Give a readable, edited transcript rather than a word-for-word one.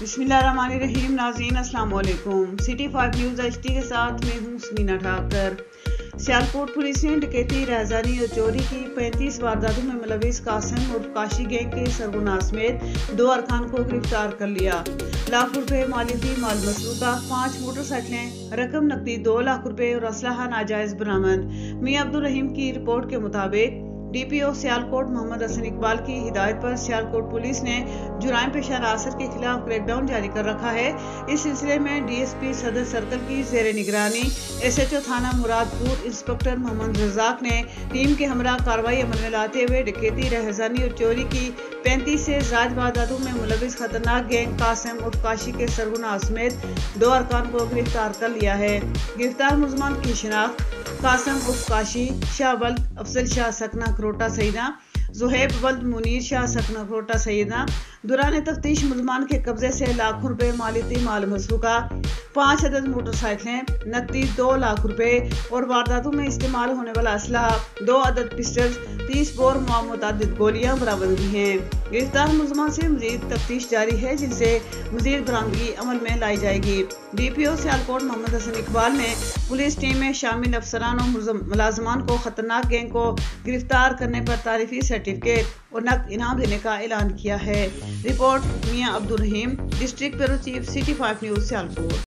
बिस्मिल्लाहिर्रहमानिर्रहीम। नाज़रीन अस्सलाम वालेकुम। सिटी 5 न्यूज़ एचडी के साथ मैं हूँ समीना ठाकर। सियालकोट पुलिस ने डकैती, राहज़ानी और चोरी की 35 वारदातों में मुलविस कासिम और काशी गैंग के सरगना समेत 2 अरकान को गिरफ्तार कर लिया। लाख रुपए मालिकी माल मसरूका, 5 मोटरसाइकिलें, रकम नकदी 2 लाख रुपए और असलहा नाजायज बरामद। मियां अब्दुल रहीम की रिपोर्ट के मुताबिक डीपीओ सियालकोट मोहम्मद हसन इकबाल की हिदायत पर सियालकोट पुलिस ने जुराइम पेशा अनासर के खिलाफ क्रैकडाउन जारी कर रखा है। इस सिलसिले में डीएसपी सदर सर्कल की जेर निगरानी एसएचओ थाना मुरादपुर इंस्पेक्टर मोहम्मद रजाक ने टीम के हमरा कार्रवाई अमल में लाते हुए डकैती, राहज़ानी और चोरी की 35 से ज्यादा वारदातों में मुलविस खतरनाक गैंग कासिम और काशी के सरगना समेत 2 अरकान को गिरफ्तार कर लिया है। गिरफ्तार मुलजमान की शिनाख्त कासिम उर्फ काशी, शाह वल्द अफजल शाह सकना खरोटा सईदा, जुहैब वल्द मुनीर शाह सकना खरोटा सईदा। दौरान तफ्तीश मुलजमान के कब्जे से लाखों रुपए मालिकी माल मसरूका, 5 अदद मोटरसाइकिलें, नकदी 2 लाख रुपए और वारदातों में इस्तेमाल होने वाला असलहा 2 अदद पिस्टल, 30 बोर मुतअद्दिद गोलियां बरामद हुई हैं। गिरफ्तार मुलजमान से मजीद तफ्तीश जारी है, जिनसे मजीद बरामदगी अमल में लाई जाएगी। डीपीओ सियालकोट मोहम्मद हसन इकबाल ने पुलिस टीम में शामिल अफसरान और मुलाजमान को खतरनाक गैंग को गिरफ्तार करने पर तारीफी सर्टिफिकेट और नकद इनाम देने का ऐलान किया है। Report Mian Abdul Rahim, district bureau chief, city 5 news Sialkot.